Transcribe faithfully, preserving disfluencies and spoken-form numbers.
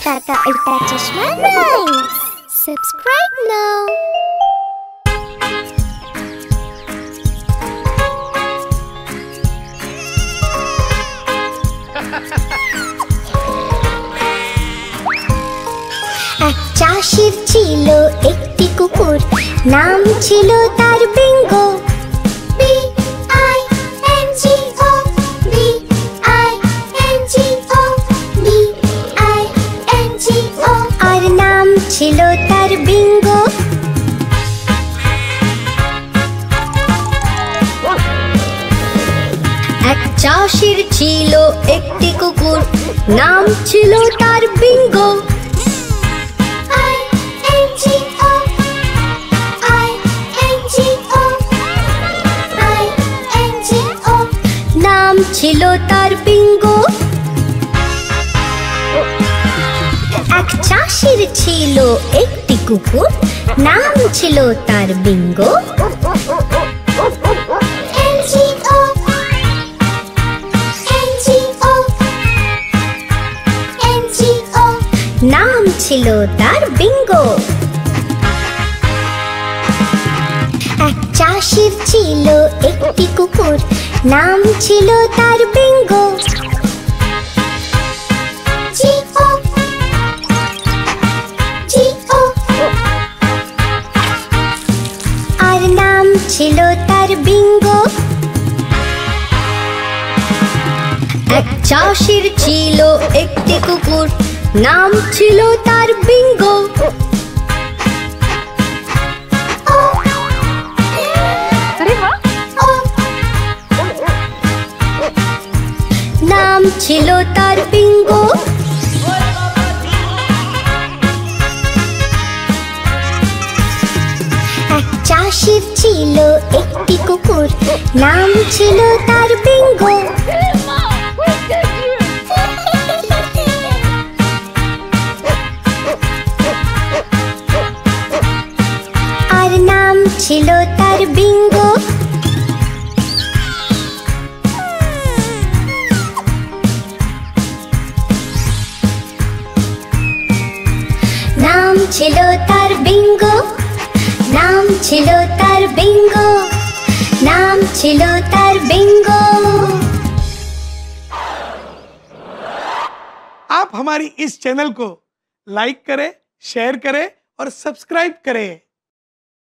Tata Ulta Chashma Rhymes. Subscribe now. এক চাষির ছিল একটি কুকুর, নাম ছিল তার Bingo. B I N G O, B I N G O, B I N G O, আর নাম ছিল তার বিঙ্গো। এক চাষির ছিল একটি কুকুর, নাম ছিল তার বিঙ্গো। নাম ছিল তার বিঙ্গো। এক চাষির ছিল একটি কুকুর, নাম ছিল তার বিঙ্গো। নাম ছিল তার বিঙ্গো। এক চাষির ছিল একটি কুকুর, নাম ছিল তার বিঙ্গো। জি ও, জি ও, আর নাম ছিল তার বিঙ্গো। এক চাষির ছিল একটি কুকুর, নাম ছিল তার বিঙ্গো। নাম ছিল তার বিঙ্গো। এক চাষির ছিল একটি কুকুর, নাম ছিল তার বিঙ্গো। আর নাম ছিল তার বিঙ্গো। नाम छिलो तार बिंगो, नाम छिलो तार बिंगो, नाम छिलो तार बिंगो। आप हमारी इस चैनल को लाइक करें, शेयर करें और सब्सक्राइब करें।